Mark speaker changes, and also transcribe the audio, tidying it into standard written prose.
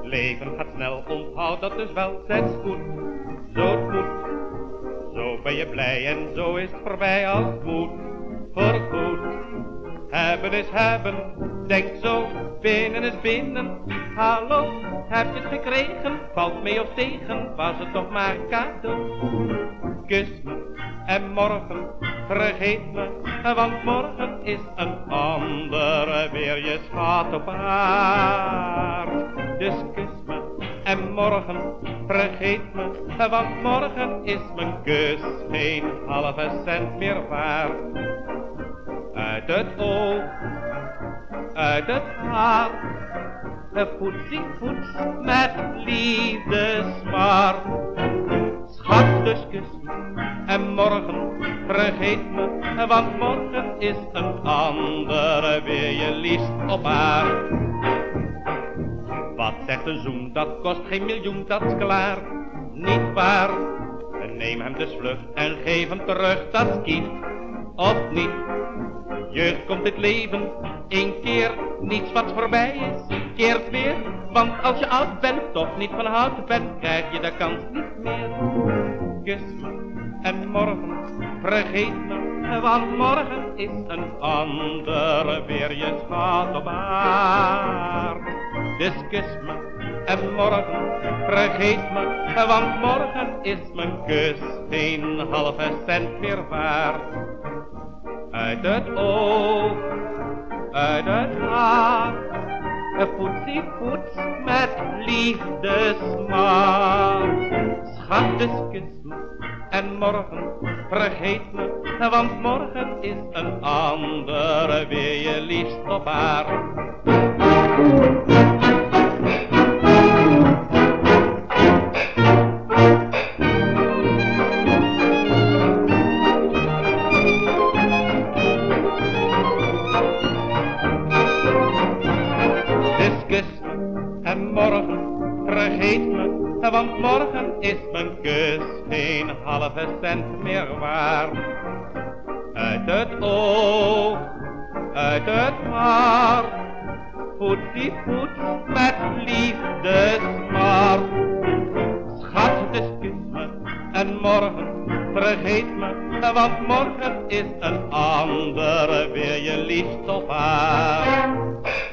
Speaker 1: leven gaat snel, onthoud dat dus wel. Zet goed, zo het moet. Zo ben je blij en zo is het voorbij als het moet. Voorgoed, hebben is hebben. Denk zo, binnen is binnen. Hallo, heb je het gekregen? Valt mee of tegen, was het toch maar cadeau. Kus me en morgen vergeet me, want morgen is een andere weer. Je schat op haar. Dus kus me en morgen vergeet me, want morgen is mijn kus geen halve cent meer waard. Uit het oog, uit het hart, poetsie poets met liefdesmaar. Schat, dus kus me en morgen vergeet me, want morgen is een andere weer je liefst op haar. Wat zegt een zoen, dat kost geen miljoen, dat is klaar, niet waar. Neem hem dus vlug en geef hem terug, dat is kiet, of niet. Jeugd komt het leven, één keer, niets wat voorbij is, keert weer. Want als je oud bent, toch niet van hout bent, krijg je de kans niet meer. Kus me en morgen vergeet me, want morgen is een andere weer je schat op haar. Dus kus me en morgen vergeet me, want morgen is mijn kus geen halve cent meer waard. Uit het oog, uit het hart, poetsie poets met liefdesmaar. Schat, dus kus me en morgen vergeet me, want morgen is een andere weer je liefst op haar. Kus me en morgen vergeet me, want morgen is mijn kus geen halve cent meer waard. Uit het oog, uit het hart, poetsie poets met liefdesmaar. Schat, dus kus me en morgen vergeet me, want morgen is een andere weer je liefst op haar.